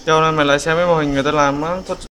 Dạo này mày lại xem mấy mô hình người ta làm á,